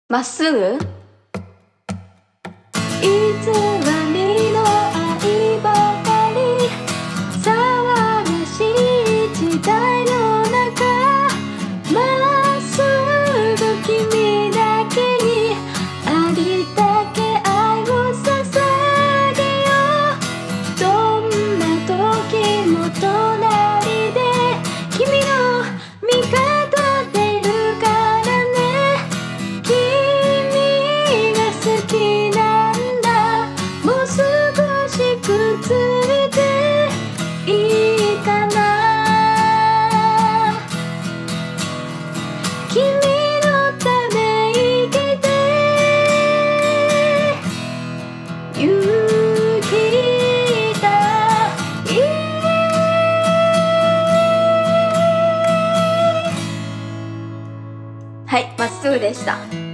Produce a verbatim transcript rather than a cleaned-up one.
まっすぐ偽りの愛ばかり騒がしい時代の中まっすぐ君だけにありだけ愛を捧げようどんな時も隣で君の味方でいるからね君が好きなんだもう少しくっついていいかな君のため息で行きたいはい、まっすぐでした。